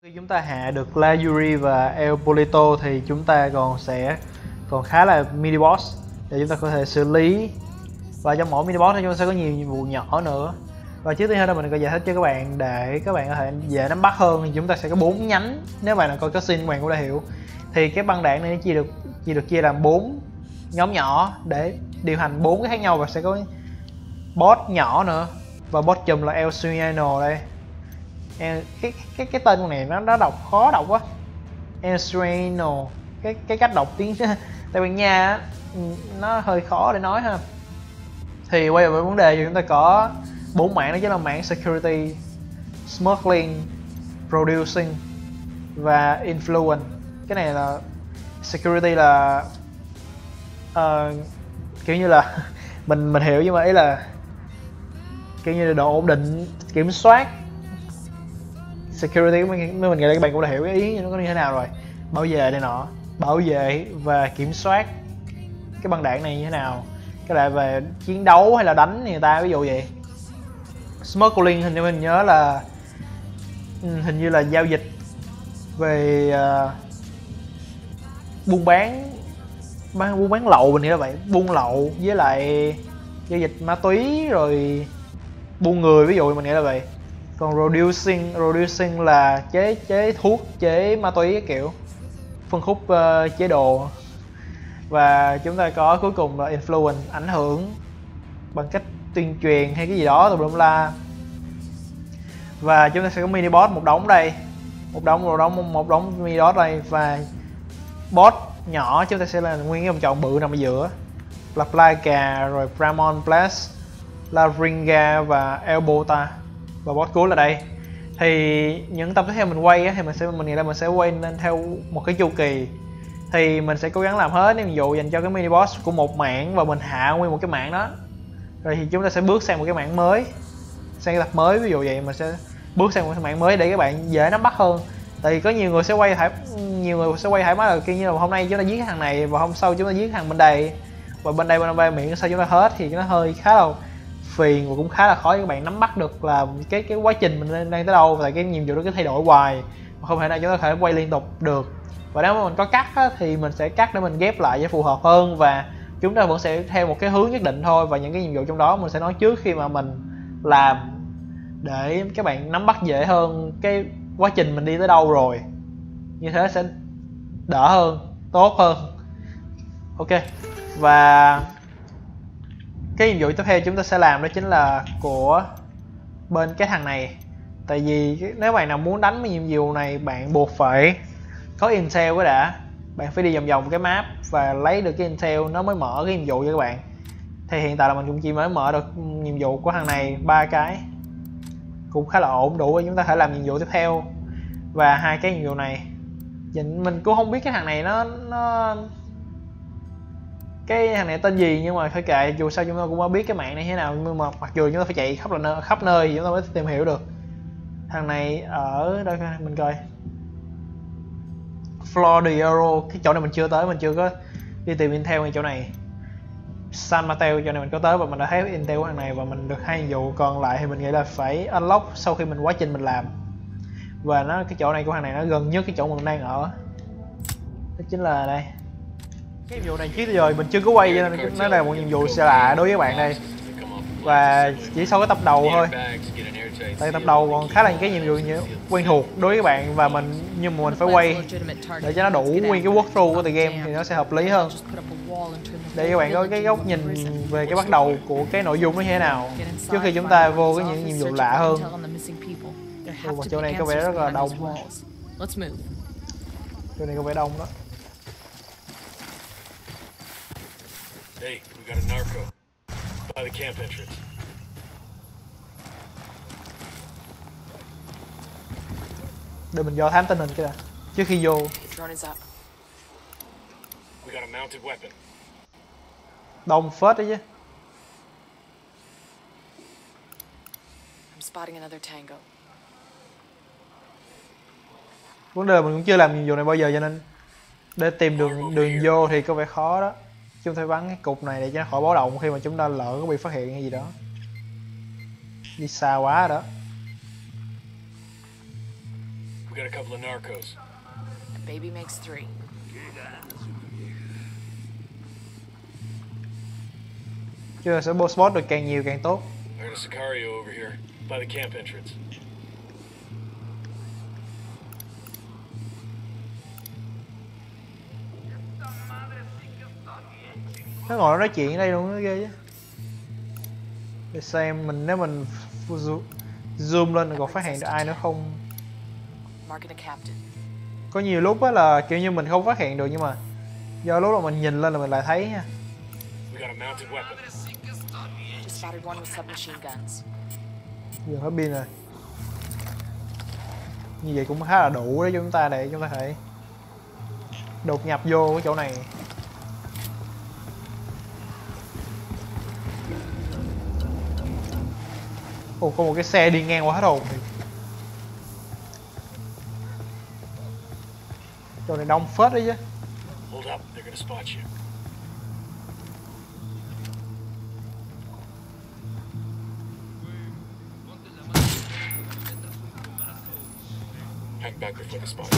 Khi chúng ta hạ được La Yuri và El Polito thì chúng ta còn khá là mini boss để chúng ta có thể xử lý, và trong mỗi mini boss thì chúng ta sẽ có nhiều nhiệm vụ nhỏ nữa. Và trước tiên hơn mình có giải thích cho các bạn để các bạn có thể dễ nắm bắt hơn thì chúng ta sẽ có 4 nhánh. Nếu bạn là coi cutscene các bạn cũng đã hiểu thì cái băng đạn này nó được chia làm 4 nhóm nhỏ để điều hành 4 cái khác nhau, và sẽ có boss nhỏ nữa, và boss chùm là El Sueno đây. Cái tên con này nó khó đọc quá. El Sueno, cái cách đọc tiếng Tây Ban Nha á, nó hơi khó để nói ha. Thì quay về vấn đề thì chúng ta có 4 mảng, đó chính là mảng security, smuggling, producing và influence. Cái này là security là kiểu như là mình hiểu, nhưng mà ý là kiểu như là độ ổn định, kiểm soát. Security mình nghĩ là các bạn cũng đã hiểu cái ý nó có như thế nào rồi. Bảo vệ này nọ, bảo vệ và kiểm soát cái băng đạn này như thế nào. Cái lại về chiến đấu hay là đánh người ta, ví dụ vậy. Smuggling hình như mình nhớ là hình như là giao dịch về buôn bán lậu, mình nghĩ là vậy. Buôn lậu với lại giao dịch ma túy rồi buôn người, ví dụ mình nghĩ là vậy. Còn producing là chế thuốc, chế ma túy, cái kiểu phân khúc chế đồ. Và chúng ta có cuối cùng là influence, ảnh hưởng bằng cách tuyên truyền hay cái gì đó tùm lum la. Và chúng ta sẽ có mini boss một đống đây, một đống mini boss đây, và boss nhỏ chúng ta sẽ là nguyên cái vòng tròn bự nằm ở giữa là Plaga, rồi Bramon Blast, Lavringa và Elbota, và boss cuối là đây. Thì những tập tiếp theo mình quay á, thì mình nghĩ là mình sẽ quay nên theo một cái chu kỳ. Thì mình sẽ cố gắng làm hết những nhiệm vụ dành cho cái mini boss của một mảng, và mình hạ nguyên một cái mảng đó. Rồi thì chúng ta sẽ bước sang một cái mảng mới, sang cái tập mới, ví dụ vậy. Mình sẽ bước sang một cái mảng mới để các bạn dễ nắm bắt hơn. Tại vì có nhiều người sẽ quay thoải mái là kiểu như là hôm nay chúng ta giết cái thằng này và hôm sau chúng ta giết thằng bên đây, và bên đây miệng sao chúng ta hết, thì nó hơi khá là phiền, và cũng khá là khó cho các bạn nắm bắt được là cái quá trình mình đang tới đâu. Và cái nhiệm vụ đó cứ thay đổi hoài, mà không thể nào chúng ta có thể quay liên tục được. Và nếu mà mình có cắt á, thì mình sẽ cắt để mình ghép lại cho phù hợp hơn, và chúng ta vẫn sẽ theo một cái hướng nhất định thôi. Và những cái nhiệm vụ trong đó mình sẽ nói trước khi mà mình làm, để các bạn nắm bắt dễ hơn cái quá trình mình đi tới đâu rồi. Như thế sẽ đỡ hơn, tốt hơn. Ok, và cái nhiệm vụ tiếp theo chúng ta sẽ làm đó chính là của bên cái thằng này. Tại vì nếu bạn nào muốn đánh cái nhiệm vụ này, bạn buộc phải có intel cái đã. Bạn phải đi vòng vòng cái map và lấy được cái intel nó mới mở cái nhiệm vụ cho các bạn. Thì hiện tại là mình cũng chỉ mới mở được nhiệm vụ của thằng này 3 cái, cũng khá là ổn, đủ để chúng ta thể làm nhiệm vụ tiếp theo. Và 2 cái nhiệm vụ này mình cũng không biết cái thằng này cái thằng này tên gì, nhưng mà phải kệ, dù sao chúng ta cũng đã biết cái mạng này thế nào. Nhưng mà mặc dù chúng ta phải chạy khắp nơi thì chúng ta mới tìm hiểu được. Thằng này ở đâu mình coi, Flor de Oro, cái chỗ này mình chưa tới, mình chưa có đi tìm intel ngay chỗ này. San Mateo chỗ này mình có tới, và mình đã thấy intel của thằng này, và mình được 2 nhiệm vụ còn lại thì mình nghĩ là phải unlock sau khi quá trình mình làm. Và cái chỗ này của thằng này nó gần nhất cái chỗ mình đang ở, đó chính là đây. Cái nhiệm vụ này trước giờ mình chưa có quay, cho nên nó là một nhiệm vụ xa lạ đối với các bạn đây. Và chỉ sau cái tập đầu thôi, tại tập đầu còn khá là những cái nhiệm vụ quen thuộc đối với các bạn, và nhưng mà mình phải quay để cho nó đủ nguyên cái walkthrough của tựa game thì nó sẽ hợp lý hơn, để các bạn có cái góc nhìn về cái bắt đầu của cái nội dung nó như thế nào trước khi chúng ta vô cái những nhiệm vụ lạ hơn. Và chỗ này có vẻ rất là đông, chỗ này có vẻ đông đó. Hey, we got a narco by the camp entrance. Để mình do thám tình hình cái đã trước khi vô. We got a mounted weapon. Đông phết đấy chứ. I'm spotting another tango. Vấn đề là mình cũng chưa làm nhiệm vụ này bao giờ, cho nên để tìm đường vô thì có vẻ khó đó. Chúng ta phải bắn cái cục này để cho nó khỏi báo động khi mà chúng ta lỡ có bị phát hiện hay gì đó. Đi xa quá rồi đó. we got a couple of narcos. A baby makes 3. Chứ sẽ spot được càng nhiều càng tốt. I heard a Sicario over here, by the camp entrance. Nó ngồi nó nói chuyện ở đây luôn, nó ghê chứ. Để xem mình, nếu mình zoom lên còn phát hiện được ai nữa không. Marking a captain. Có nhiều lúc á là kiểu như mình không phát hiện được, nhưng mà do lúc mà mình nhìn lên là mình lại thấy nha. We got a mounted weapon. Just spotted one with submachine guns. Giờ hết pin rồi. Như vậy cũng khá là đủ để chúng ta có thể đột nhập vô cái chỗ này. Ồ, có một cái xe đi ngang qua hết hồn. Chỗ này đông phết đấy chứ. Hold up, they're gonna spot you. Hang back before the spot.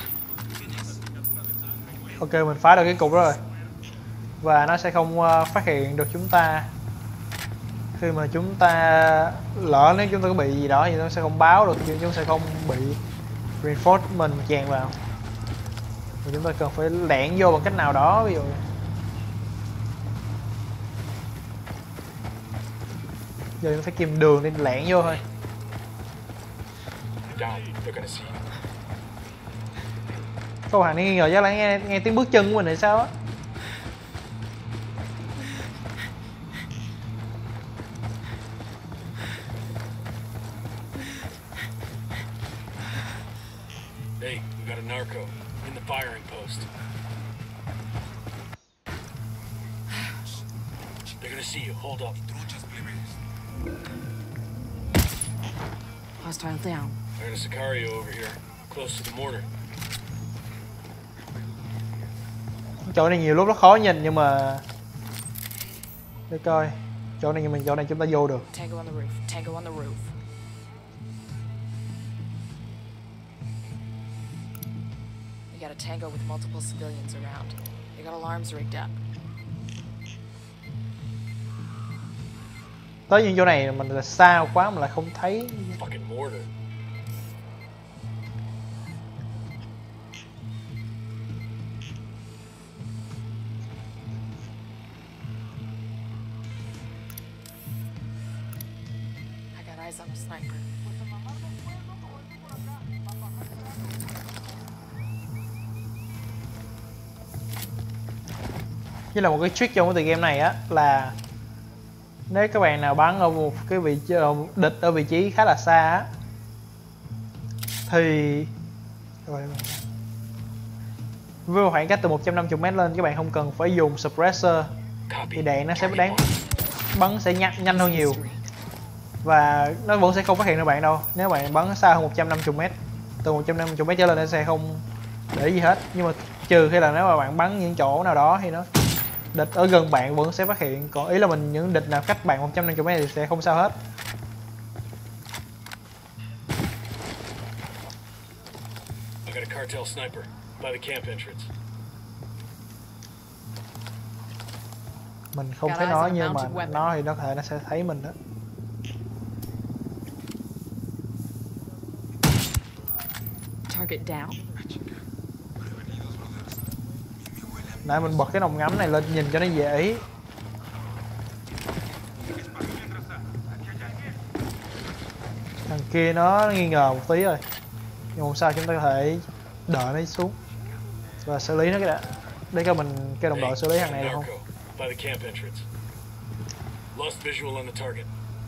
Ok, mình phá được cái cục đó rồi. Và nó sẽ không phát hiện được chúng ta. Khi mà chúng ta lỡ nếu chúng ta có bị gì đó thì nó sẽ không báo được, chúng sẽ không bị reinforcement chèn vào. Và chúng ta cần phải lẻn vô bằng cách nào đó, ví dụ giờ chúng phải tìm đường để lẻn vô thôi. Down, they're gonna see you. Câu hàng này nghi ngờ chắc là nghe tiếng bước chân của mình hay sao á. Hey, we got a narco in the firing post. They're gonna see you. Hold up. Hostile down. I heard a Sicario over here, close to the mortar. Chỗ này nhiều lúc nó khó nhìn nhưng mà để coi chỗ này chúng ta vô được. Tango on the roof. Tango on the roof. We got a tango with multiple civilians around. They got alarms rigged up. Tới những chỗ này mình là xa quá mà lại không thấy. Fucking mortar. I got eyes on a sniper. Với là một cái trick trong cái tựa game này á là nếu các bạn nào bắn ở một cái vị trí địch ở vị trí khá là xa á thì với một khoảng cách từ 150m lên các bạn không cần phải dùng suppressor thì đạn nó sẽ bắn sẽ nhanh hơn nhiều và nó vẫn sẽ không phát hiện được bạn đâu. Nếu bạn bắn xa hơn 150m, từ 150m trở lên nó sẽ không để gì hết, nhưng mà trừ khi là nếu mà bạn bắn những chỗ nào đó thì nó địch ở gần bạn vẫn sẽ phát hiện, còn ý là những địch nào cách bạn 150m thì sẽ không sao hết. I got a cartel sniper by the camp entrance. Mình không thấy nó nhưng mà nó thì nó có thể nó sẽ thấy mình đó. Target down. Nãy mình bật cái nòng ngắm này lên nhìn cho nó dễ ý. Thằng kia nó nghi ngờ một tí rồi, nhưng không sao, chúng ta có thể đợi nó xuống và xử lý nó cái đã. Để cho mình kêu đồng đội xử lý thằng này được không? By the camp entrance. Lost visual on the target.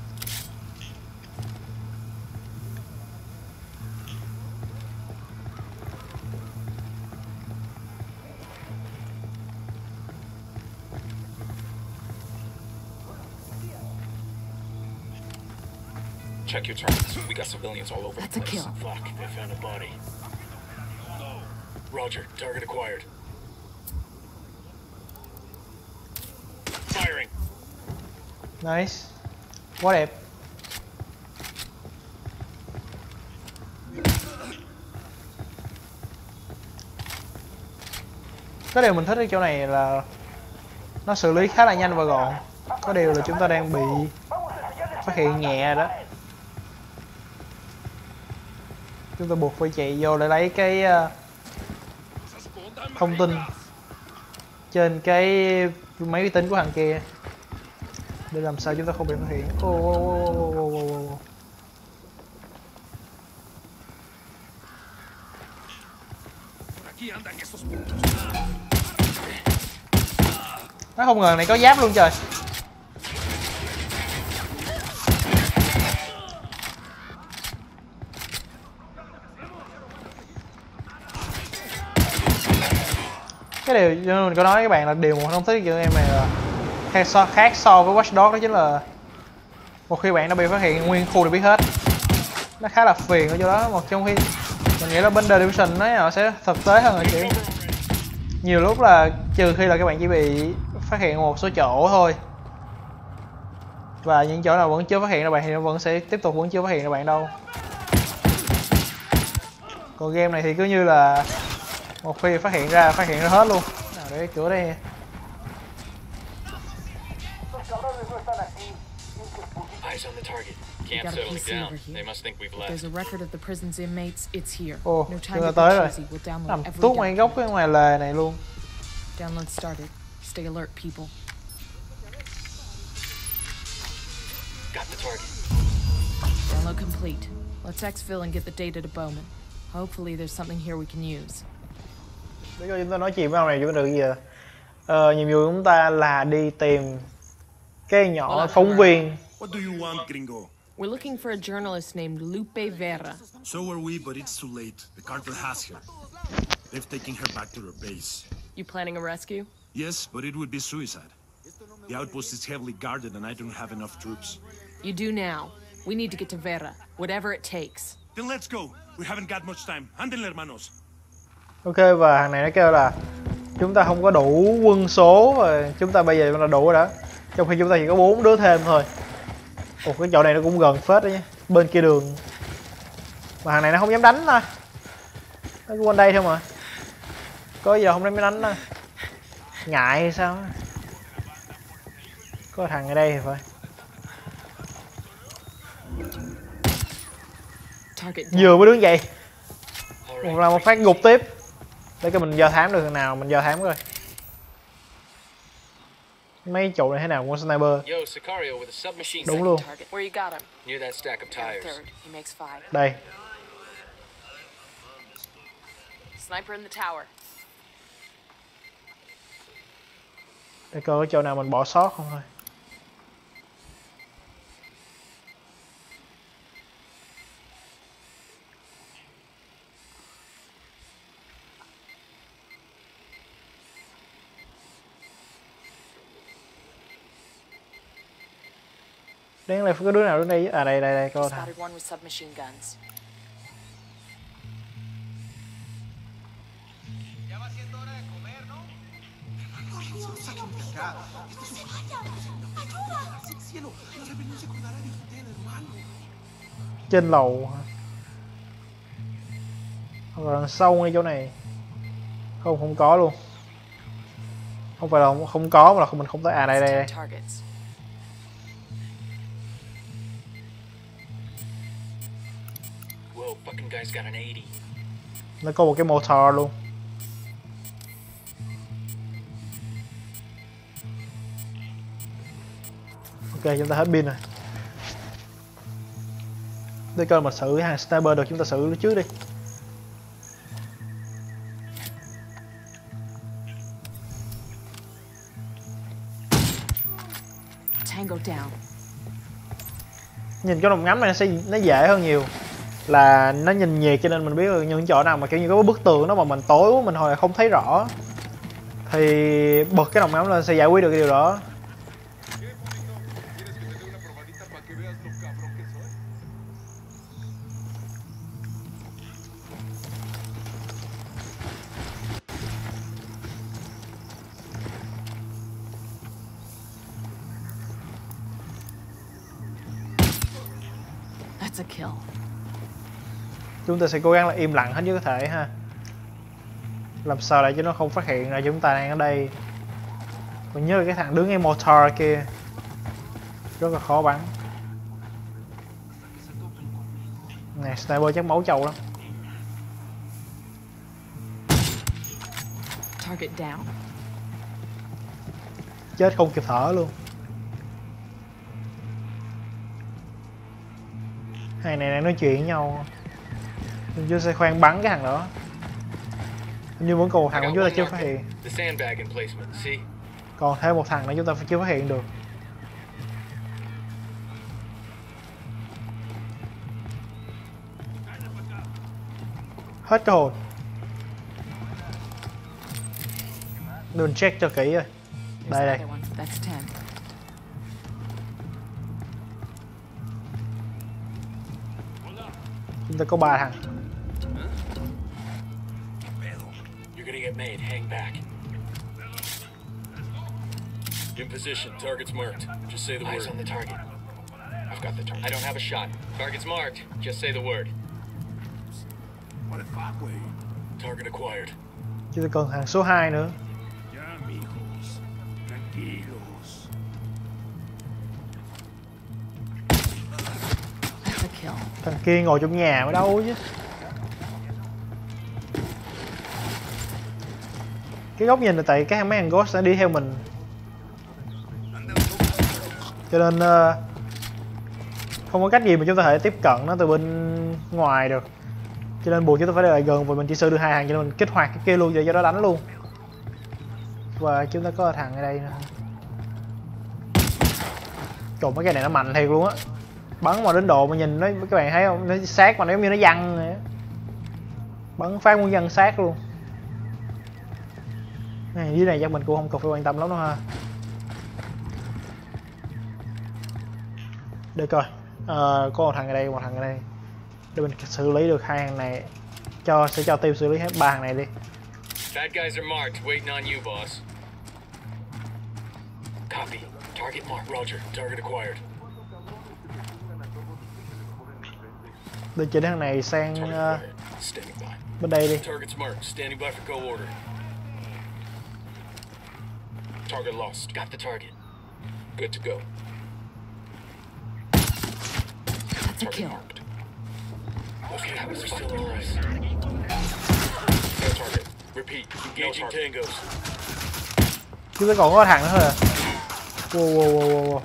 Check your targets. We got civilians all over That's the a place. kill. Fuck, they found a body. Roger, target acquired. Firing. Nice, quá đẹp. Cái điều mình thích ở chỗ này là nó xử lý khá là nhanh và gọn. Có điều là chúng ta đang bị phát hiện nhẹ đó. Chúng ta buộc phải chạy vô để lấy cái thông tin trên cái máy vi tính của thằng kia để làm sao chúng ta không bị phát hiện. Nó không ngờ này có giáp luôn trời. Cái điều mình có nói với các bạn là điều mà không thích cho em này là khác so với Watch Dogs, đó chính là một khi bạn đã bị phát hiện nguyên khu đều biết hết, nó khá là phiền ở chỗ đó. Một trong khi mình nghĩ là bên The Division nó sẽ thực tế hơn rồi, chị. Nhiều lúc là trừ khi là các bạn chỉ bị phát hiện một số chỗ thôi, và những chỗ nào vẫn chưa phát hiện ra bạn thì nó vẫn sẽ tiếp tục vẫn chưa phát hiện ra bạn đâu. Còn game này thì cứ như là một khi phát hiện ra hết luôn. Nào để cửa đây. Eyes on the target. Camp's settling down. They must think we've left. There's a record of the prison's inmates. It's here. Ồ, No time chúng ta to tới get rồi. cheesy. We'll download Nằm every tuốt ngay góc cái ngoài lề này luôn. Download started. Stay alert, people. Got the target. Download complete. Let's exfil and get the data to Bowman. Hopefully there's something here we can use. Để coi chúng ta nói chuyện với ông này chúng ta được gì vậy? Nhiệm vụ của chúng ta là đi tìm cái nhỏ phóng viên. What do you want, gringo? We're looking for a journalist named Lupe Vera. So are we, but it's too late. The cartel has her. They've taken her back to their base. You planning a rescue? Yes, but it would be suicide. The outpost is heavily guarded and I don't have enough troops. You do now. We need to get to Vera, whatever it takes. Then let's go. We haven't got much time. Anden, hermanos. Ok, và thằng này nó kêu là chúng ta không có đủ quân số và chúng ta bây giờ là đủ rồi đó. Trong khi chúng ta chỉ có 4 đứa thêm thôi. Ồ, cái chỗ này nó cũng gần phết đấy nhé. Bên kia đường. Mà thằng này nó không dám đánh thôi. Nó cứ quanh đây thôi mà. Có giờ không dám đánh thôi. Ngại hay sao? Có thằng ở đây thì phải. Vừa mới đứng dậy. Một phát gục tiếp. Để cái mình do thám được thằng nào mình do thám coi. Mấy chỗ này thế nào cũng sniper. Yo, Sicario with a submachine. Đúng luôn. Where you got him? Near that stack of tires. Third. He makes 5. Đây. Sniper in the tower. Để coi có chỗ nào mình bỏ sót không thôi. Đáng lẽ phải có đứa nào đứng đây. À đây coi thằng. Spotted one with submachine guns. Trên lầu hả? Hoặc là đằng sau ngay chỗ này. Không có luôn. Không phải là không có mà là mình không tới. À đây. Whoa, fucking guy's got an 80. Nó có một cái motor luôn. Ok, chúng ta hết pin rồi. Để coi mà xử hàng sniper được chúng ta xử trước đi. Tango down. Nhìn cái đồng ngắm này nó dễ hơn nhiều. Là nó nhìn nhiệt cho nên mình biết được những chỗ nào mà kiểu như có bức tường đó mà mình tối quá mình hồi không thấy rõ thì bật cái đồng ngắm lên sẽ giải quyết được cái điều đó. That's a kill. Chúng ta sẽ cố gắng là im lặng hết nhất có thể ha. Làm sao để cho nó không phát hiện ra chúng ta đang ở đây. Còn nhớ là cái thằng đứng ngay motor kia rất là khó bắn. Này sniper chắc máu trâu lắm. Target down. Chết không kịp thở luôn. Hai này đang nói chuyện với nhau. Mình chưa sẽ khoan bắn cái thằng đó. Nhưng vẫn còn một thằng mà chúng ta chưa phát hiện. The sandbag emplacement, see? Còn thêm một thằng nữa chúng ta chưa phát hiện được. Hết cơ hội. Đừng check cho kỹ rồi. Here's Đây đây. another one. That's 10. Chúng ta có 3 thằng. You're gonna get made. Hang back. In position. Target's marked. Just say the Eyes word. on the target. I've got the target. I don't have a shot. Target's marked. Just say the word. What a fuck way. Target acquired. Chúng ta còn thằng số 2 nữa. Ya, amigos. Tranquilos. That's a kill. Thằng kia ngồi trong nhà ở đâu chứ. Cái góc nhìn là tại cái mấy thằng ghost đã đi theo mình. Cho nên không có cách gì mà chúng ta có thể tiếp cận nó từ bên ngoài được. Cho nên buộc chúng ta phải lại gần và mình chỉ xử được 2 thằng cho nên mình kích hoạt cái kia luôn để cho nó đánh luôn. Và chúng ta có thằng ở đây nữa. Còn mấy cái này nó mạnh thiệt luôn á. Bắn mà đến độ mà nhìn nó các bạn thấy không, nó sát mà nó giống như nó văng vậy á. Bắn phát muốn văng sát luôn. Này dưới này chắc mình cũng không cần phải quan tâm lắm đâu ha. Để coi. Có một thằng ở đây, một thằng ở đây. Để mình xử lý được 2 thằng này. Sẽ cho team xử lý hết 3 thằng này đi. Bad guys are marked. Waiting on you, boss. Copy. Target marked. Roger. Target acquired. Để chỉ thằng này sang Target acquired. Standing by. bên đây đi. Target's marked. Standing by for co order. Target lost. Got the target. Good to go. That's a Target kill. marked. Okay, that was We're still still in alive. place. No target. Repeat. Engaging tangos. Chúng ta còn có thằng nữa thôi à. Wow.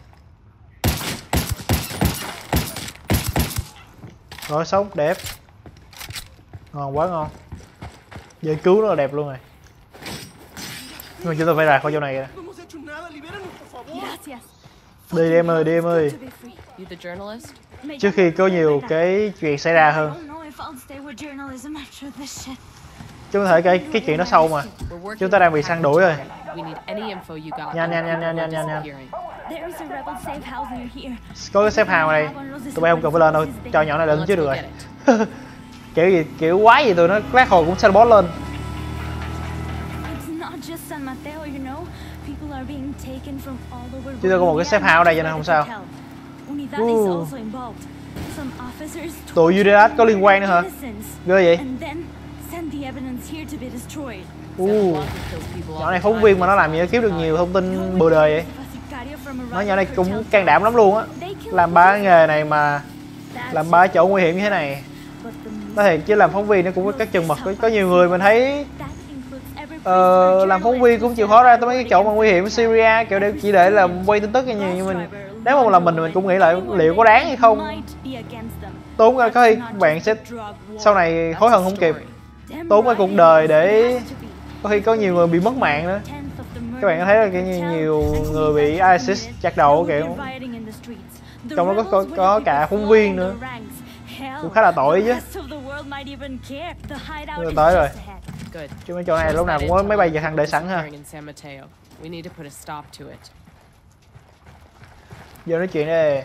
Rồi sống đẹp. Ngon quá ngon. Giờ cứu nó là đẹp luôn rồi. Nhưng mà chúng ta phải ra khỏi chỗ này kìa. Gracias. Đi em ơi, đi em ơi. To be free. You the journalist? Trước khi có nhiều cái chuyện xảy ra I hơn. don't know if I'll stay with journalism after this shit. Chúng ta thể cái chuyện đó sau mà. We're working Chúng ta đang bị with săn đuổi rồi. We need any info you got. Nhanh, on nhanh, people nhanh, who are nhanh, nhanh, nhanh. disappearing. There is a rebel safe house near here. Có cái xếp hàng ở đây. Tụi bay không cần phải lên đâu. Cho nhỏ này lên Let's chứ được go rồi. get it. Kiểu quái gì tụi nó lát hồi cũng boss lên. It's not just San Mateo, you know. People are being taken from all over. Chúng ta có một cái safe house ở đây cho nên không sao. Unidad is Ooh. also involved. Some officers Tụi Unidad có liên quan nữa hả? innocents Ghê vậy? and then send the evidence here to be destroyed. Walker kills people all Nhỏ này the phóng time. viên mà nó làm gì nó kiếm được nhiều thông tin bừa đời vậy. Nó nhỏ này cũng can đảm lắm luôn á. Làm ba cái nghề này mà làm ba chỗ nguy hiểm như thế này. Nói thiệt chứ làm phóng viên nó cũng có các chừng mực. Có nhiều người mình thấy làm phóng viên cũng chịu khó ra tới mấy cái chỗ mà nguy hiểm Syria kiểu chỉ để làm quay tin tức hay nhiều, nhưng mình nếu mà là mình cũng nghĩ lại liệu có đáng hay không. Tốn ra có khi bạn sẽ sau này hối hận không kịp, tốn ra cuộc đời để có khi có nhiều người bị mất mạng nữa. Các bạn có thấy là kiểu nhiều người bị ISIS chặt đầu kiểu, trong đó có cả phóng viên nữa, cũng khá là tội chứ. Tới rồi. Good. Chứ mấy chỗ này lúc nào cũng có máy bay trực thăng đợi sẵn ha. Disappearing in San Mateo. We need to put a stop to it. Giờ nói chuyện đây.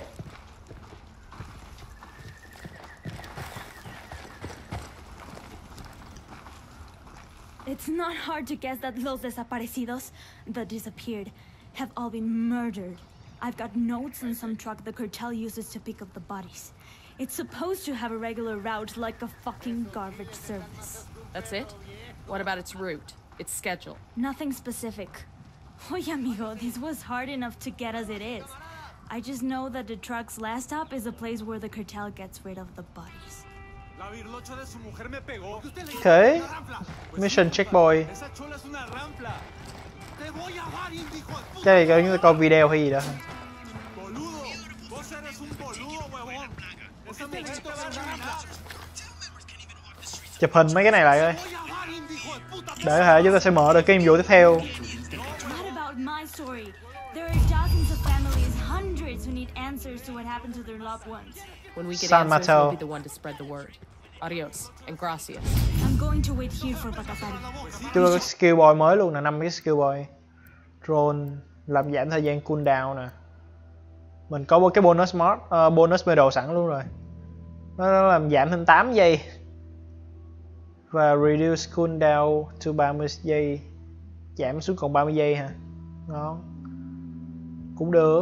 It's not hard to guess that los desaparecidos, that disappeared, have all been murdered. I've got notes on some truck the cartel uses to pick up the bodies. It's supposed to have a regular route like a fucking garbage service. That's it? What about its route? Its schedule? Nothing specific. Oye, amigo, this was hard enough to get as it is. I just know that the truck's last stop is a place where the cartel gets rid of the bodies. La virlocha de su mujer me pegó. ¿Usted le Okay. dijo una rampla? Pues Mission checkpoint. esa chola es una rampla. Te voy a dar, hijo de puta. Cái này coi chúng ta coi video hay gì đó. Boludo, vos eres un boludo, huevón. Esa mujer te va a dar. Chụp hình mấy cái này lại ơi. Voy a dar, hijo de puta. Để hả chúng ta sẽ mở được cái nhiệm vụ tiếp theo. What about my story? There are dozens of families, hundreds who need answers to what happened to their loved ones. When we get San answers, Mateo. we'll be the one to spread the word. Adios, and gracias. I'm going to wait here for Pacasari. Chúng ta có skill boy mới luôn nè, 5 cái skill boy. Drone làm giảm thời gian cooldown nè. Mình có một cái bonus mod, bonus medal sẵn luôn rồi. Nó làm giảm thêm 8 giây. Và reduce cooldown to 30 giây. Giảm xuống còn 30 giây hả? Ngon. Cũng được.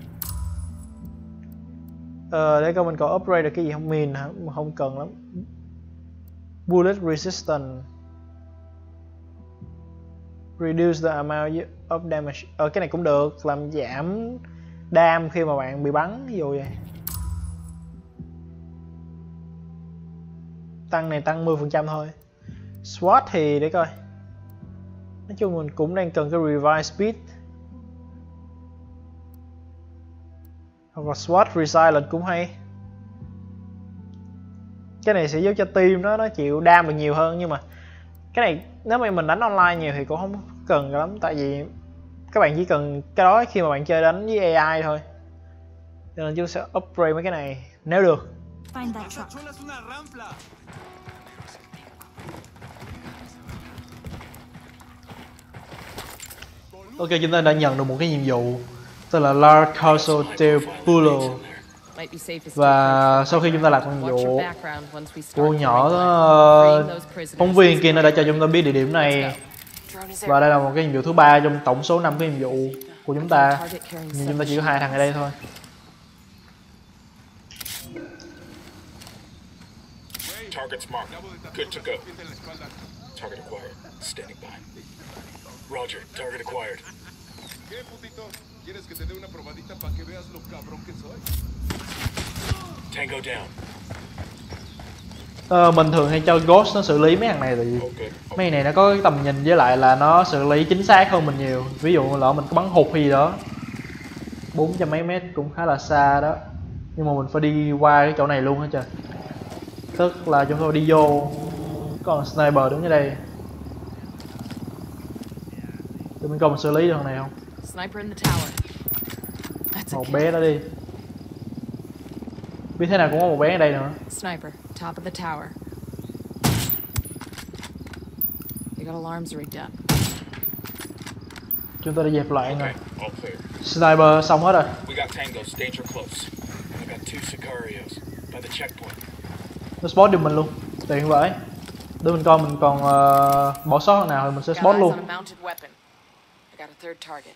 Để coi mình còn upgrade được cái gì không? Min hả? Không cần lắm. Bullet resistance. Reduce the amount of damage. Cái này cũng được, làm giảm đam khi mà bạn bị bắn, ví dụ vậy. Tăng này tăng 10% thôi. SWAT thì để coi. Nói chung mình cũng đang cần cái revive speed. Hoặc là SWAT resilient cũng hay. Cái này sẽ giúp cho team nó chịu đam được nhiều hơn, nhưng mà cái này nếu mà mình đánh online nhiều thì cũng không cần lắm, tại vì các bạn chỉ cần cái đó khi mà bạn chơi đánh với AI thôi. Cho nên chúng sẽ upgrade mấy cái này nếu được. Find that Esa truck. chola es una rampla. Ok, chúng ta đã nhận được một cái nhiệm vụ tên là Large Castle de Pulo. Might be safest to Và approach sau khi chúng ta làm from. nhiệm Watch your vụ, background once we start cô the nhỏ ring line. đó, Freeing those prisoners phóng viên is kia nó đã cho priority. chúng ta biết địa điểm này. Và đây là một cái nhiệm vụ thứ 3 trong tổng số 5 cái nhiệm vụ của chúng ta. Nhưng chúng ta chỉ có 2 thằng ở đây thôi. Target's marked. Good to go. Target acquired. Standing by. Roger. Target acquired. ¿Qué, putito? ¿Quieres que te dé una probadita para que veas lo cabrón que soy? Tango down. Mình thường hay cho Ghost nó xử lý mấy thằng này, tại vì Oh, good. mấy này nó có cái tầm nhìn, với lại là nó xử lý chính xác hơn mình nhiều. Ví dụ lỡ mình có bắn hụt hay gì đó 400 mấy mét cũng khá là xa đó, nhưng mà mình phải đi qua cái chỗ này luôn hết trời. Tức là chúng tôi đi vô, còn sniper đứng ở đây. Tụi mình coi mình xử lý được thằng này không? Sniper in the tower. That's a Một kill. bé nó đi. Biết thế nào cũng có một bé ở đây nữa. Sniper, top of the tower. They got alarms rigged up. Chúng tôi đã dẹp loạn rồi. Okay, all clear. Sniper xong hết rồi. We got tangos. Danger close. I got 2 Sicarios by the checkpoint. Nó spot giùm mình luôn, tiện vậy. Để mình coi mình còn bỏ sót nào thì mình sẽ Got spot eyes luôn. on a mounted weapon. I got a third target.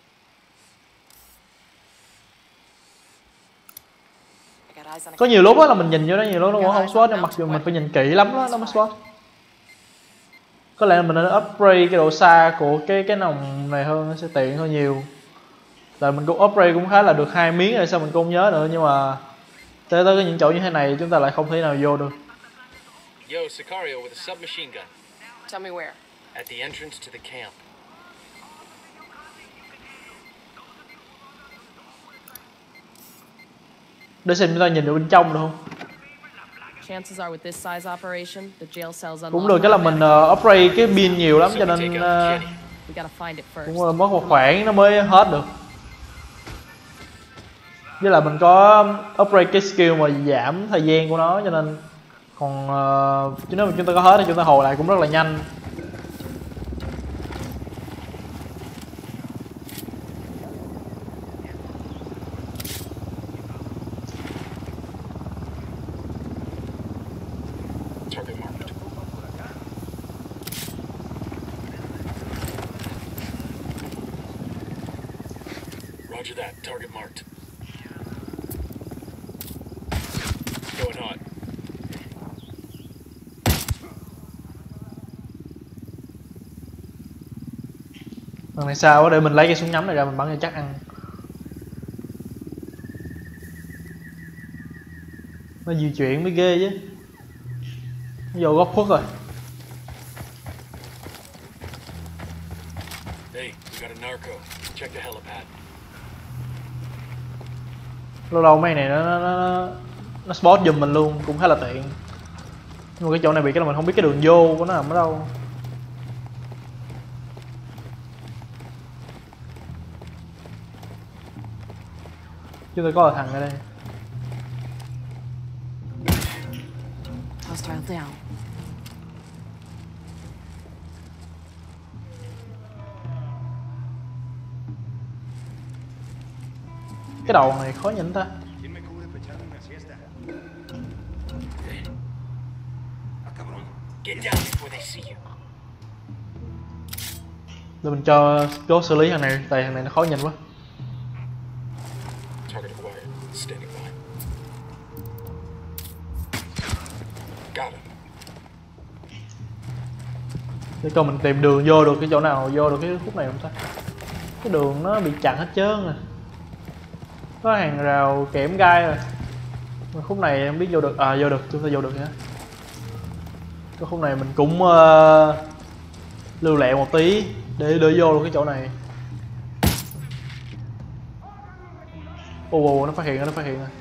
I got eyes on a Có nhiều lúc á là mình nhìn vô đó, nhiều lúc nó cũng không spot, nhưng mặc dù mình phải nhìn kỹ lắm đó nó mới spot. Có lẽ là mình nên upgrade cái độ xa của cái nòng này hơn, nó sẽ tiện hơn nhiều. Tại mình cũng upgrade cũng khá là được 2 miếng rồi, sao mình cũng không nhớ nữa, nhưng mà tới cái những chỗ như thế này chúng ta lại không thể nào vô được. Yo, Sicario with a submachine gun. Tell me where. At the entrance to the camp. Để xem chúng ta nhìn được bên trong được không? Chances are with this size operation, the jail cells Cũng được, cái là mình upgrade cái pin nhiều lắm cho nên Take out Jenny. We gotta find it first. cũng mất một khoảng nó mới hết được. Với lại mình có upgrade cái skill mà giảm thời gian của nó, cho nên còn chứ nếu mà chúng ta có hết thì chúng ta hồi lại cũng rất là nhanh. Target marked. Roger that. Target marked. Going on. Thằng này sao á, để mình lấy cái súng nhắm này ra mình bắn cho chắc ăn. Nó di chuyển mới ghê chứ. Nó vô góc khuất rồi. Hey, we got a narco. Check the helipad. Lâu lâu mấy này nó spot giùm mình luôn, cũng khá là tiện. Nhưng mà cái chỗ này bị cái là mình không biết cái đường vô của nó nằm ở đâu. Chúng tôi có là thằng ở đây. Hostile down. Cái đầu này khó nhìn ta. Get down before they see you. Để mình cho cố xử lý thằng này, tại thằng này nó khó nhìn quá. Target acquired. Standing by. Got him. Để coi mình tìm đường vô được cái chỗ nào vô được cái khúc này không ta. Cái đường nó bị chặn hết trơn rồi. Có hàng rào kẽm gai rồi. Mà khúc này không biết vô được, vô được, chúng ta vô được hả? Cái khúc này mình cũng lưu lẹ một tí để vô được cái chỗ này. Nó phát hiện rồi, nó phát hiện rồi.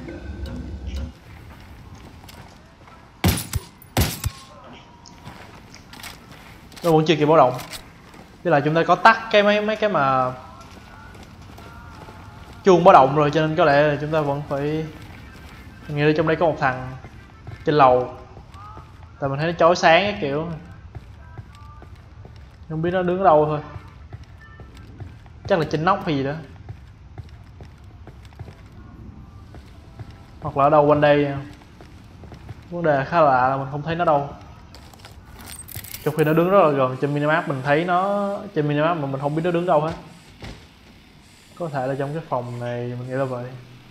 Nó vẫn chưa kịp báo động. Với lại chúng ta có tắt cái mấy cái mà chuông báo động rồi, cho nên có lẽ là chúng ta vẫn phải. Mình nghĩ là trong đây có một thằng trên lầu. Tại mình thấy nó chói sáng cái kiểu. Không biết nó đứng ở đâu thôi. Chắc là trên nóc hay gì đó. Hoặc là ở đâu quanh đây. Vấn đề khá lạ là mình không thấy nó đâu. Trong khi nó đứng rất là gần trên minimap, mình thấy nó trên minimap mà mình không biết nó đứng đâu hết. Có thể là trong cái phòng này, mình nghĩ là vậy.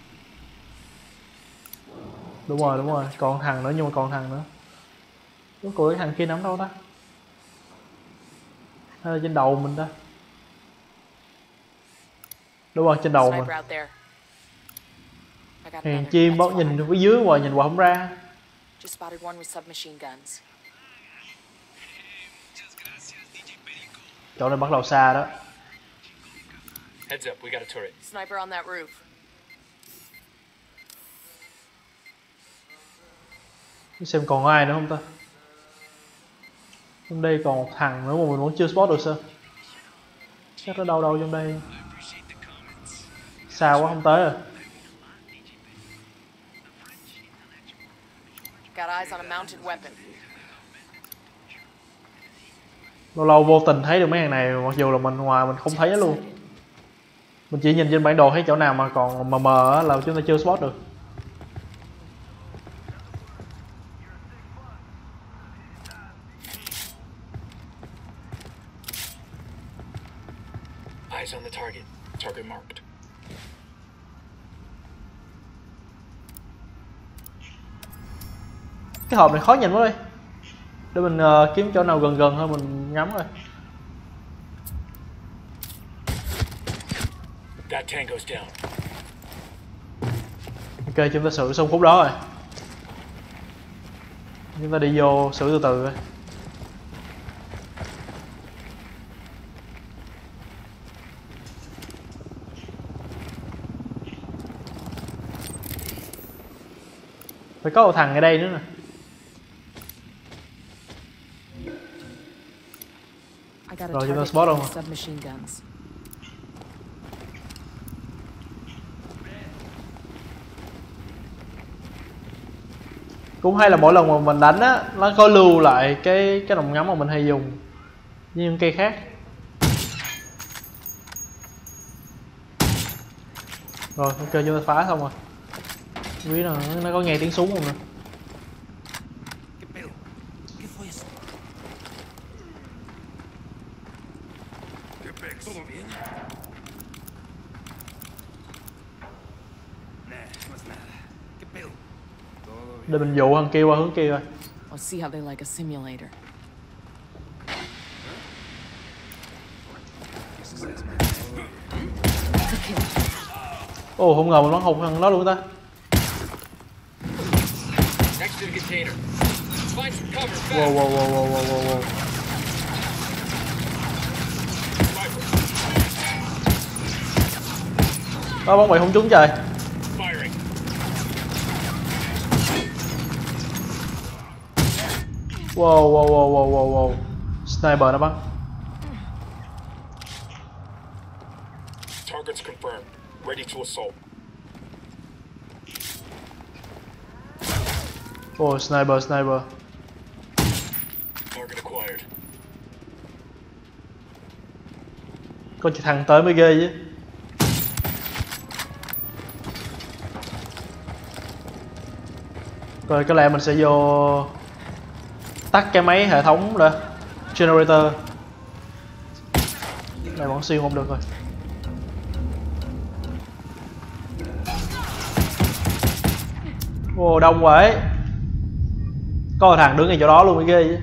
Đúng rồi, còn thằng nữa, nhưng mà còn thằng nữa. Cuối cùng cái thằng kia nắm đâu ta? Hay là trên đầu mình ta? Đúng rồi, trên đầu mình. Hèn chim bóp nhìn phía dưới hoài, nhìn qua không ra. Chỗ này bắt đầu xa đó. Heads up, we got a turret. Sniper on that roof. Xem còn ai nữa không ta? Trong đây còn một thằng nữa mà mình vẫn chưa spot được sao? Chắc nó đâu trong đây. Xa quá không tới rồi. Got eyes on a mounted weapon. Lâu lâu vô tình thấy được mấy hàng này, mặc dù là mình ngoài mình không thấy nó luôn. Mình chỉ nhìn trên bản đồ thấy chỗ nào mà còn mờ mờ là chúng ta chưa spot được. Eyes on the target. Target marked. Cái hộp này khó nhìn quá đi. Để mình kiếm chỗ nào gần gần hơn mình ngắm rồi. That tango's down. Ok, chúng ta xử xong khúc đó rồi. Chúng ta đi vô xử từ từ thôi. Phải có một thằng ở đây nữa nè. Rồi chúng ta spot đâu mà. Cũng hay là mỗi lần mà mình đánh á, nó có lưu lại cái nòng ngắm mà mình hay dùng với những cây khác. Rồi ok, chúng ta phá xong rồi. Quý nào nó có nghe tiếng súng không nè. Để mình dụ thằng kia qua hướng kia coi. I'll see how they like a simulator. Ồ, không ngờ mình bắn hụt thằng đó luôn ta. Next to the container. Find some cover fast. Wow. Đó, bóng bị không trúng trời. Firing. Wow. Sniper nó bắn. Targets confirmed. Ready to assault. Sniper. Target acquired. Có thằng tới mới ghê chứ. Rồi có lẽ mình sẽ vô tắt cái máy hệ thống đó, generator. Này vẫn xuyên không được rồi. Đông quá ấy. Có thằng đứng ngay chỗ đó luôn mới ghê chứ.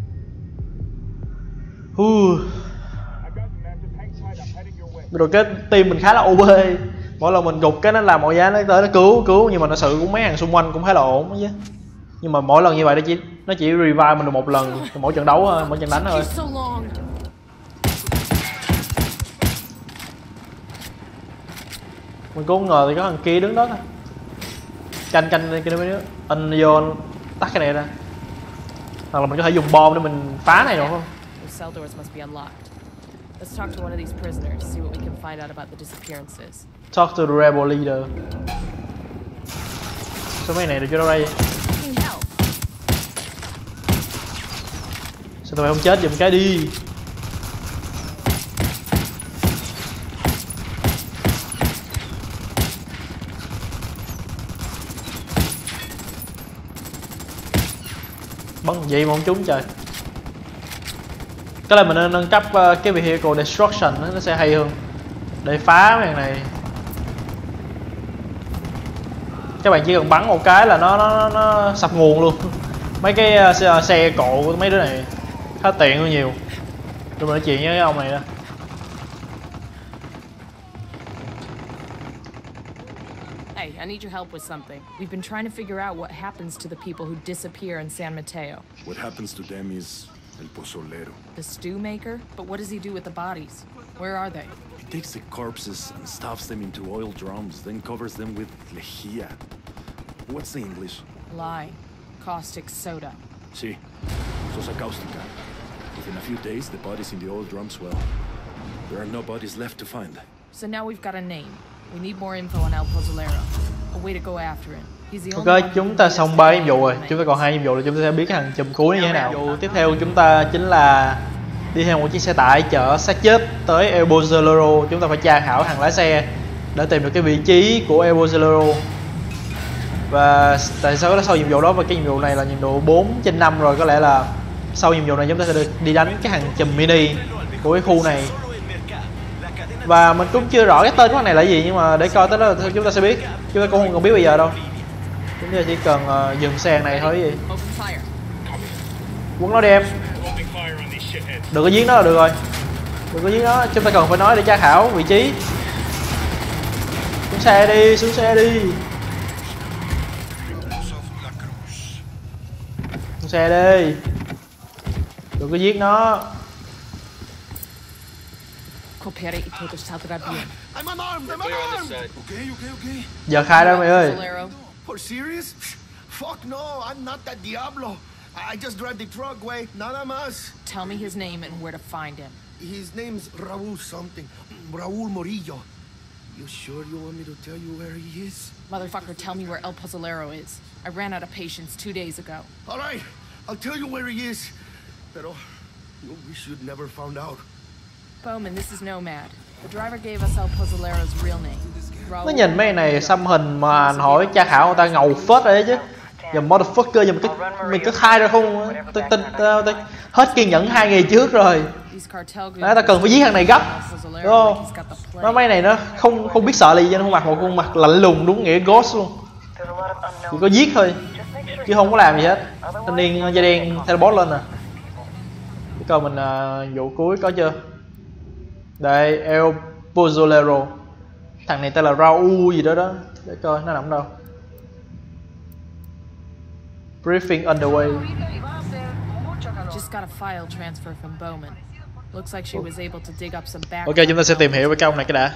Rồi cái team mình khá là OP. Mỗi lần mình gục cái nó làm mọi giá nó tới nó cứu, nhưng mà nó sự cũng mấy hàng xung quanh cũng khá là ổn chứ. Nhưng mà mỗi lần như vậy nó chỉ revive mình được một lần mỗi trận đấu thôi, mỗi trận đánh thôi. Mình cũng không ngờ thì có thằng kia đứng đó thôi. Canh cái nữa, anh vô tắt cái này ra. Hoặc là mình có thể dùng bom để mình phá này được không? The cell doors must be unlocked. Let's talk to one of these prisoners, see what we can find out about the disappearances. Talk to the rebel leader. Sao mấy này được cho đâu đây? Sao tụi mày không chết giùm cái đi? Bắn gì mà không trúng trời. Cái này mình nên nâng cấp cái vehicle destruction đó, nó sẽ hay hơn để phá mấy thằng này. Các bạn chỉ cần bắn một cái là nó sập nguồn luôn. Mấy cái xe cộ của mấy đứa này khá tiện hơn nhiều. Tôi nói chuyện với cái ông này đó. Hey, I need your help with something. We've been trying to figure out what happens to the people who disappear in San Mateo. What happens to them is El Pozolero. The stew maker? But what does he do with the bodies? Where are they? He takes the corpses and stuffs them into oil drums, then covers them with lejía. What's the English? Lye. Caustic soda. Sí, sosa cáustica. Within a few days, the bodies in the oil drums swell. There are no bodies left to find. So now we've got a name. We need more info on El Pozolero. A way to go after him. He's the only one Ok, chúng ta xong 3 nhiệm vụ rồi. Chúng ta còn 2 nhiệm vụ là chúng ta sẽ biết cái thằng chùm cuối như thế nào. Nhiệm vụ tiếp theo chúng ta chính là đi theo một chiếc xe tải chở xác chết tới El Pozolero. Chúng ta phải tra khảo thằng lái xe để tìm được cái vị trí của El Pozolero. Và tại sao sau nhiệm vụ đó, và cái nhiệm vụ này là nhiệm vụ 4/5 rồi, có lẽ là sau nhiệm vụ này chúng ta sẽ được đi đánh cái thằng chùm mini của cái khu này. Và mình cũng chưa rõ cái tên của thằng này là gì, nhưng mà để coi tới đó chúng ta sẽ biết. Chúng ta cũng không cần biết bây giờ đâu. Chúng ta chỉ cần dừng xe này thôi gì. Quấn nó đi em. Đừng có giết nó là được rồi. Đừng có giết nó, chúng ta cần phải nói để tra khảo vị trí. Xuống xe đi, xuống xe đi. Xuống xe đi. Đừng có giết nó. Coopere y todo saldrá bien. I'm unarmed! I'm Clear on this unarmed! side. Okay. Giờ khai ra mày ơi. Pozolero. For serious? Fuck no, I'm not that Diablo. I just drive the truck, way, nada más. Tell me his name and where to find him. His name's Raúl something. Raúl Morillo. You sure you want me to tell you where he is? Motherfucker, tell me where El Pozolero is. I ran out of patience 2 days ago. All right, I'll tell you where he is. Pero we should never found out. Bowman, this is Nomad. The driver gave us El Pozolero's real name. Nó nhìn mấy này xăm hình mà hỏi tra khảo người ta ngầu phết rồi đấy chứ. Giờ motherfucker, giờ mình cứ khai ra không. Tôi hết kiên nhẫn 2 ngày trước rồi. Đấy, ta cần phải giết thằng này gấp, đúng không? Nó mấy này nó không biết sợ là gì, cho nó mặc một khuôn mặt lạnh lùng đúng nghĩa ghost luôn. Chỉ có giết thôi chứ không có làm gì hết. Thanh niên da đen teleport lên nè. Để coi mình vụ cuối có chưa. Đây, El Pozzolero. Thằng này tên là Raul gì đó đó. Để coi nó nằm đâu. Briefing underway. Just got a file transfer from Bowman. Looks like she was able to dig up some background. Ok, chúng ta sẽ tìm hiểu về cái ông này cái đã.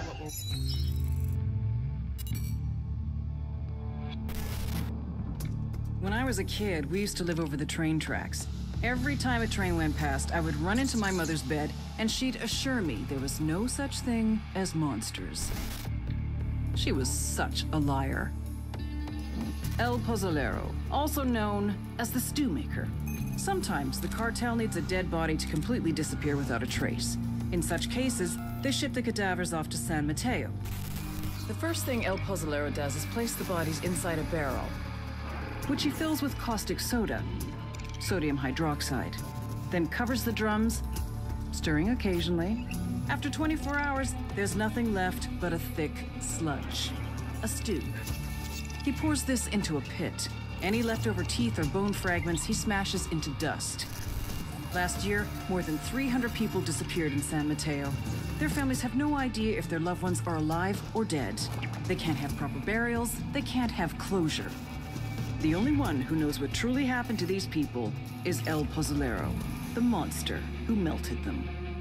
When I was a kid, we used to live over the train tracks. Every time a train went past, I would run into my mother's bed, and she'd assure me there was no such thing as monsters. She was such a liar. El Pozzolero, also known as the Stew Maker. Sometimes the cartel needs a dead body to completely disappear without a trace. In such cases, they ship the cadavers off to San Mateo. The first thing El Pozzolero does is place the bodies inside a barrel, which he fills with caustic soda, sodium hydroxide, then covers the drums, stirring occasionally. After 24 hours, there's nothing left but a thick sludge, a stew. He pours this into a pit. Any leftover teeth or bone fragments he smashes into dust. Last year, more than 300 people disappeared in San Mateo. Their families have no idea if their loved ones are alive or dead. They can't have proper burials, they can't have closure. The only one who knows what truly happened to these people is El Pozzolero, the monster who melted them.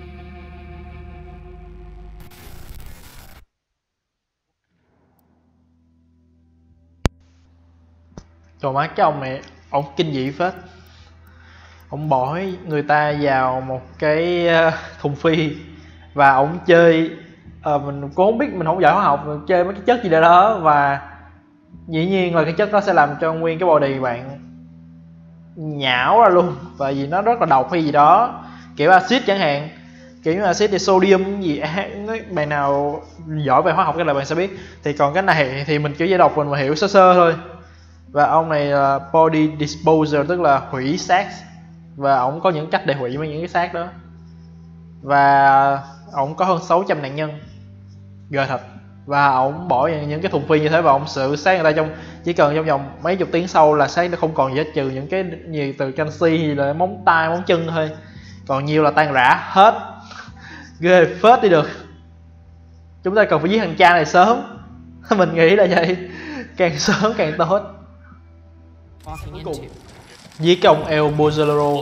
Trời má, cái ông này, ông kinh dị phết. Ông bỏ người ta vào một cái thùng phi và ông chơi, mình cũng không biết, mình không giỏi hóa học, mình chơi mấy cái chất gì đó và dĩ nhiên là cái chất đó sẽ làm cho nguyên cái body bạn nhão ra luôn, và vì nó rất là độc hay gì đó, kiểu axit chẳng hạn, kiểu như axit thì sodium gì, bạn nào giỏi về hóa học cái là bạn sẽ biết. Thì còn cái này thì mình kiểu giải độc mình mà hiểu sơ sơ thôi. Và ông này là body disposer, tức là hủy xác, và ổng có những cách để hủy mấy những cái xác đó, và ổng có hơn 600 nạn nhân, ghê thật. Và ổng bỏ những cái thùng phi như thế và ổng xử xác người ta trong chỉ cần trong vòng mấy chục tiếng sau là xác nó không còn gì hết, trừ những cái gì từ canxi hay là móng tay móng chân thôi, còn nhiều là tan rã hết. Ghê phết đi được. Chúng ta cần phải giết thằng cha này sớm. Mình nghĩ là vậy, càng sớm càng tốt. Cuối cùng giết cái ông El Pozzolero.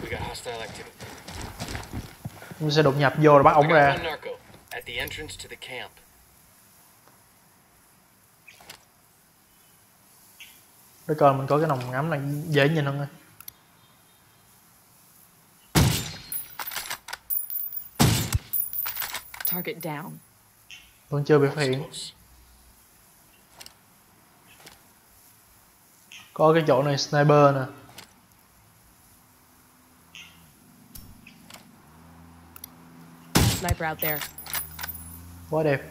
Mình sẽ đột nhập vô rồi bắt ổng ra. Để coi mình có cái nòng ngắm này dễ nhìn không. Target down. Vẫn chưa bị phát hiện. Có cái chỗ này sniper nè. Sniper out there. Quá đẹp.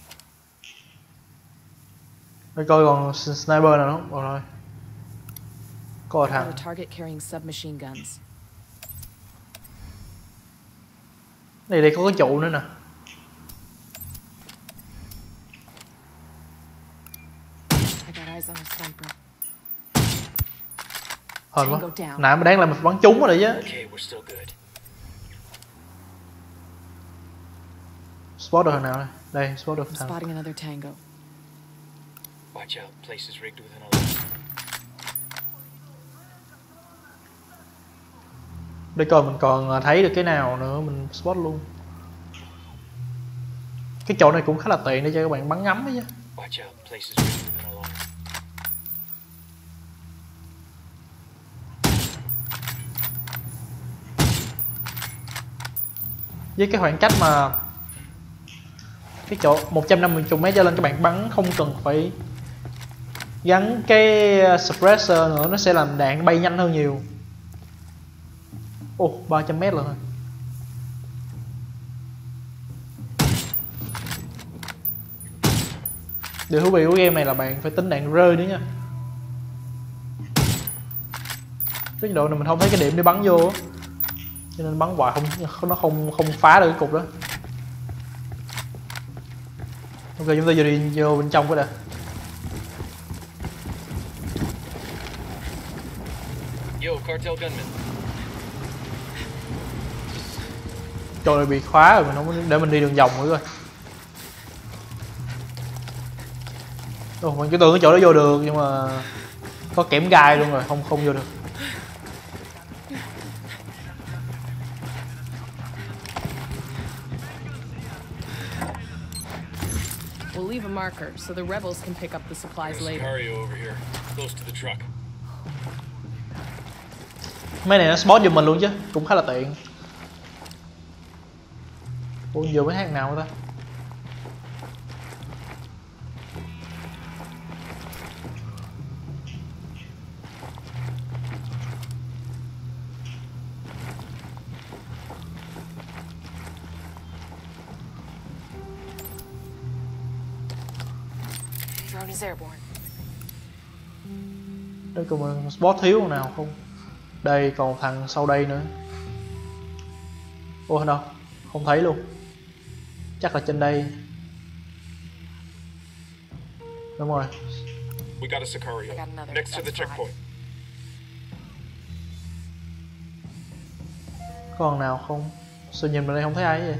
Để coi còn sniper nào nữa không? Rồi. Có thằng. Target carrying submachine guns. Đây có cái trụ nữa nè. I got eyes on a sniper. Hên quá. Nãy mà đáng là mình bắn trúng rồi đấy chứ. Spot được thằng nào đây? Đây, spot được thằng. Spotting another tango. Watch out, place is rigged with an alarm. Để coi mình còn thấy được cái nào nữa mình spot luôn. Cái chỗ này cũng khá là tiện để cho các bạn bắn ngắm đấy chứ. Watch out, place is rigged with an alarm. Với cái khoảng cách mà cái chỗ 150 m trở lên, các bạn bắn không cần phải gắn cái suppressor nữa, nó sẽ làm đạn bay nhanh hơn nhiều. Ồ, 300 m rồi thôi. Điều thú vị của game này là bạn phải tính đạn rơi nữa nha. Cái độ này mình không thấy cái điểm để bắn vô, cho nên bắn hoài nó không phá được cái cục đó. Ok, chúng ta đi vô bên trong cái đã. Yo, cartel gunman. Trời ơi, bị khóa rồi, mình không để mình đi đường vòng nữa rồi. Ồ, mình cứ tưởng cái chỗ đó vô được nhưng mà có kẽm gai luôn rồi, không vô được. We'll leave a marker so the rebels can pick up the supplies later. Sicario over here, close to the truck. Mấy này nó spot giùm mình luôn chứ, cũng khá là tiện. Ủa giờ mấy hàng nào ta? Drone is airborne. Đây còn spot thiếu con nào không? Đây còn thằng sau đây nữa. Ủa đâu? Không thấy luôn. Chắc là trên đây. Đúng rồi. We got a Sicario next to the checkpoint. Còn nào không? Sao nhìn bên đây không thấy ai vậy?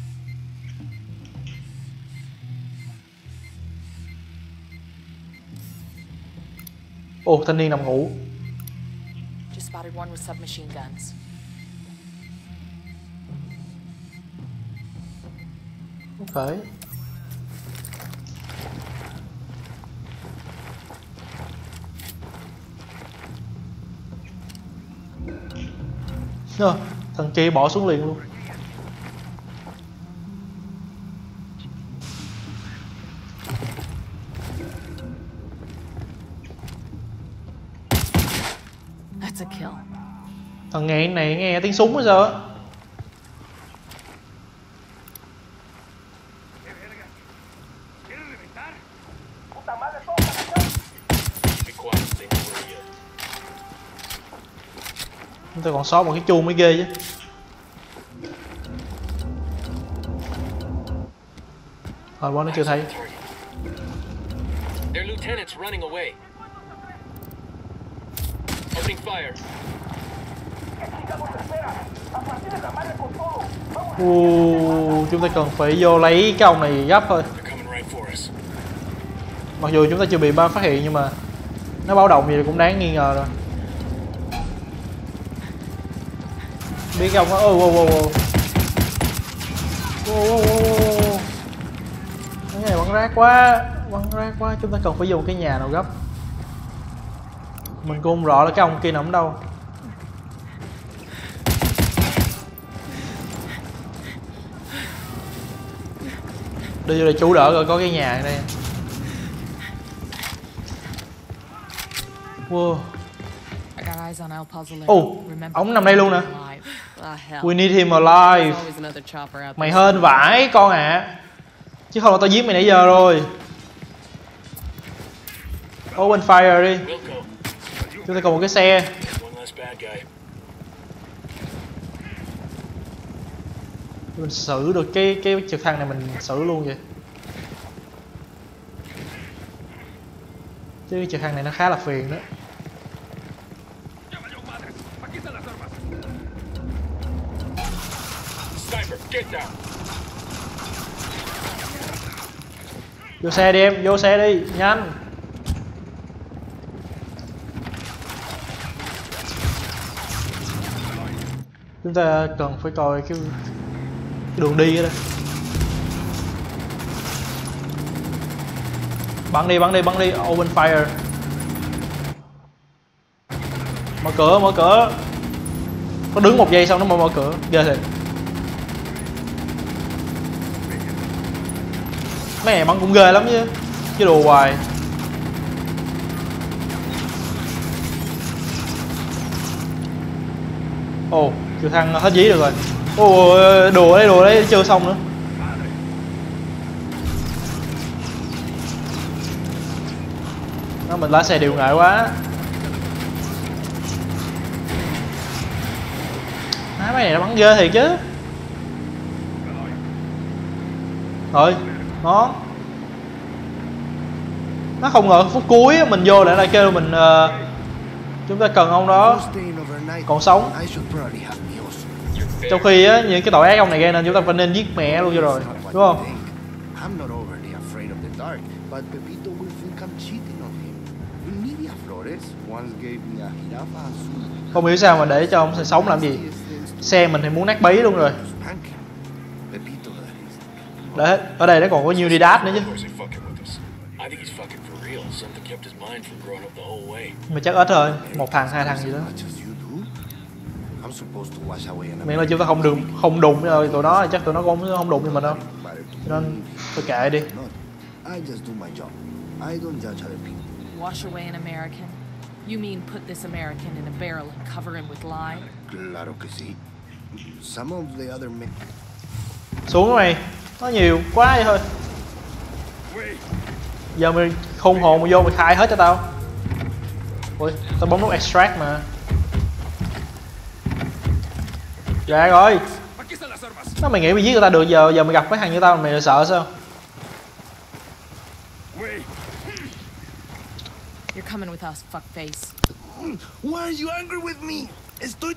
Ồ, thanh niên nằm ngủ. Just spotted one with submachine guns. Ok. Thằng kia bỏ xuống liền luôn. That's a kill. Thằng này nghe tiếng súng hay sao á? Chúng ta còn sót một cái chuông mới ghê chứ. Hồi bó nó chưa thấy. Their lieutenant's running away. Opening fire. Chúng ta cần phải vô lấy cái ông này gấp thôi. Mặc dù chúng ta chưa bị ba phát hiện nhưng mà nó báo động gì thì cũng đáng nghi ngờ rồi. Biết cái ông đó. Cái này bắn rác quá, chúng ta cần phải dùng cái nhà nào gấp. Mình cũng không rõ là cái ông kia nằm ở đâu. Đưa vô đây chú đỡ rồi, có cái nhà ở đây. Wow. Ổng nằm đây luôn nè. We need him alive. Mày hên vãi con ạ. Chứ không là tao giết mày nãy giờ rồi. Open fire đi. Chúng ta còn một cái xe. Mình xử được cái trực thăng này, mình xử luôn vậy. Chứ cái trực thăng này nó khá là phiền đó. Vô xe đi em, vô xe đi, nhanh. Chúng ta cần phải coi cái đường đi đó. Bắn đi, open fire. Mở cửa. Có đứng một giây xong nó mở cửa, ghê thiệt. Mấy này bắn cũng ghê lắm chứ đùa hoài. Ồ, trực thăng hết dí được rồi. Ồ, đùa đấy chưa xong nữa. Nó mình lái xe điều ngại quá. Mấy này nó bắn ghê thiệt chứ. Rồi, nó không ngờ phút cuối mình vô lại kêu mình chúng ta cần ông đó còn sống. Trong khi á, những cái tội ác ông này gây nên chúng ta phải nên giết mẹ luôn cho rồi, đúng không? I'm not overly afraid of the dark, but Pepito will think I'm cheating on him. Nidia Flores once gave me a jirafa azul. Không hiểu sao mà để cho ông sống làm gì. Xe mình thì muốn nát bấy luôn rồi. Pepito, that is. Đấy, ở đây nó còn có Unidad nữa chứ. Of course he's fucking with us. I think he's fucking for real. Something kept his mind from growing up the whole way. Mà chắc ít thôi, một thằng hai thằng gì đó. Much as you do, I'm supposed to wash away an Miễn là chúng ta không đụng rồi tụi nó, chắc tụi nó cũng không đụng với mình đâu. Cho nên thôi kệ đi. I just do my job. I don't judge other people. Wash away an American? You mean put this American in a barrel and cover him with lye? Claro que sí. Some of the other men. Xuống mày, nó nhiều quá vậy thôi. Giờ mày khôn hồn mày vô mày khai hết cho tao. Ui, tao bấm nút extract mà. Dạ rồi. Nó mày nghĩ mày giết người ta được, giờ mày gặp mấy thằng như tao mày sợ sao? You're coming with us, fuckface. Why are you angry with me? Estoy.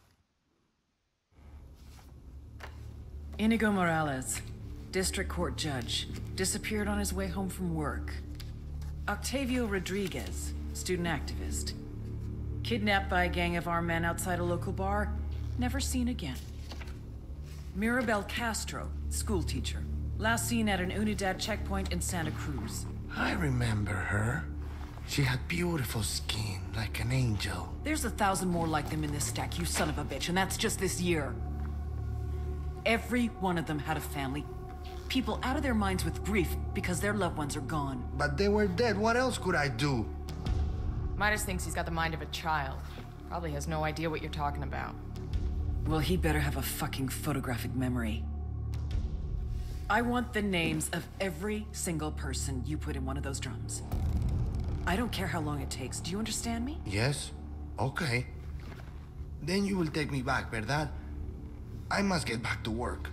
Inigo Morales, district court judge, disappeared on his way home from work. Octavio Rodriguez, student activist, kidnapped by a gang of armed men outside a local bar, never seen again. Mirabel Castro, school teacher, last seen at an Unidad checkpoint in Santa Cruz. I remember her. She had beautiful skin, like an angel. There's 1,000 more like them in this stack, you son of a bitch, and that's just this year. Every one of them had a family. People out of their minds with grief because their loved ones are gone. But they were dead. What else could I do? Midas thinks he's got the mind of a child. Probably has no idea what you're talking about. Well, he better have a fucking photographic memory. I want the names of every single person you put in one of those drums. I don't care how long it takes. Do you understand me? Yes. Okay. Then you will take me back, ¿verdad? I must get back to work.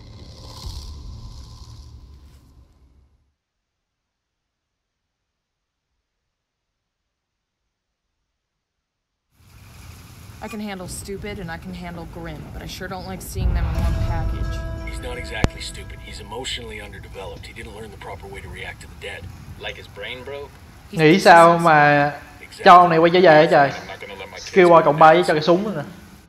I can handle stupid and I can handle grim, but I sure don't like seeing them in one package. He's not exactly stupid. He's emotionally underdeveloped. He didn't learn the proper way to react to the dead. Like his brain broke? Nghĩ sao mà cho ông này quay trở về hả trời? Skill boy cộng 3 với cho cái súng nữa nè.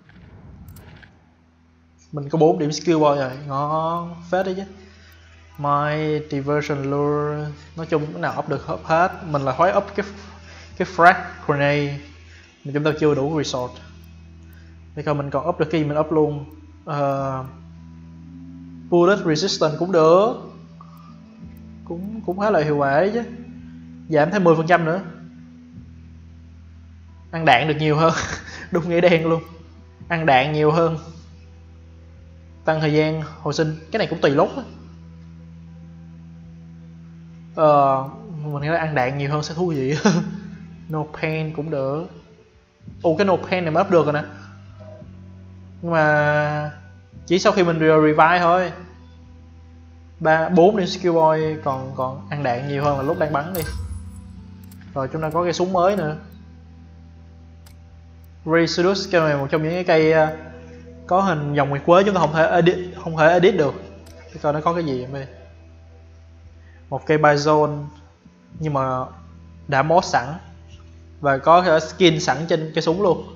Mình có 4 điểm skill boy rồi, ngon phết đấy chứ. My diversion lure, nói chung cái nào up được up hết. Mình là khói up cái frag grenade, mà chúng ta chưa đủ resort. Thì coi mình còn up được cái gì mình up luôn. Bullet resistance cũng được, cũng khá là hiệu quả đấy chứ. Giảm thêm 10% nữa. Ăn đạn được nhiều hơn. Đúng nghĩa đen luôn. Ăn đạn nhiều hơn. Tăng thời gian hồi sinh. Cái này cũng tùy lúc á. Mình nghĩ là ăn đạn nhiều hơn sẽ thú vị. No pain cũng được. Ồ, cái no pain này mới up được rồi nè. Nhưng mà chỉ sau khi mình revive thôi. 4 điểm skill boy còn ăn đạn nhiều hơn là lúc đang bắn đi. Rồi chúng ta có cây súng mới nữa. Residus, cây này một trong những cái cây có hình dòng nguyệt quế, chúng ta không thể edit được. Để coi nó có cái gì đây. Một cây Bizone nhưng mà đã mod sẵn và có cái skin sẵn trên cái súng luôn.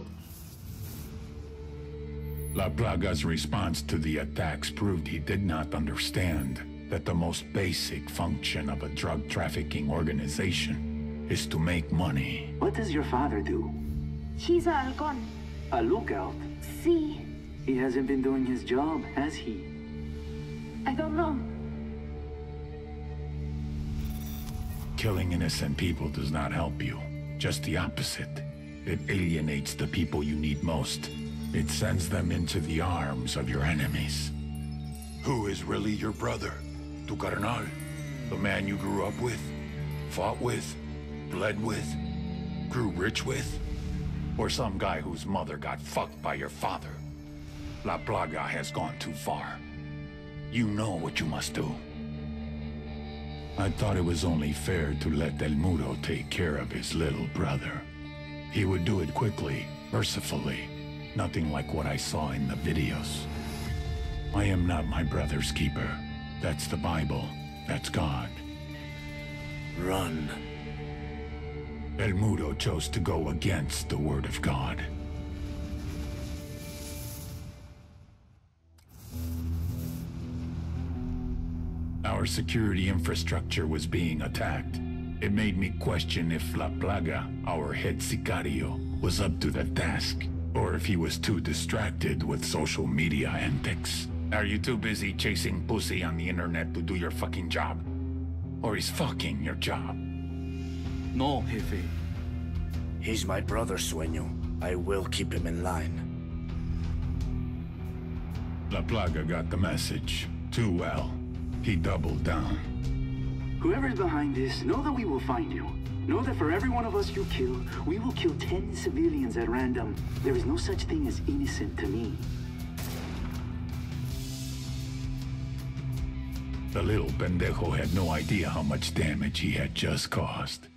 La Plaga's response to the attacks proved he did not understand that the most basic function of a drug trafficking organization is to make money. What does your father do? He's a halcón. A lookout? Sí. He hasn't been doing his job, has he? I don't know. Killing innocent people does not help you. Just the opposite. It alienates the people you need most. It sends them into the arms of your enemies. Who is really your brother? Tu carnal? The man you grew up with? Fought with? Bled with? Grew rich with? Or some guy whose mother got fucked by your father? La Plaga has gone too far. You know what you must do. I thought it was only fair to let Del Mudo take care of his little brother. He would do it quickly, mercifully, Nothing like what I saw in the videos. I am not my brother's keeper. That's the Bible. That's God. Run. El Mudo chose to go against the word of God. Our security infrastructure was being attacked. It made me question if La Plaga, our head sicario, was up to the task, or if he was too distracted with social media antics. Are you too busy chasing pussy on the internet to do your fucking job? Or is fucking your job? No, Jefe. He's my brother, Sueño. I will keep him in line. La Plaga got the message. Too well. He doubled down. Whoever's behind this, know that we will find you. Know that for every one of us you kill, we will kill 10 civilians at random. There is no such thing as innocent to me. The little pendejo had no idea how much damage he had just caused.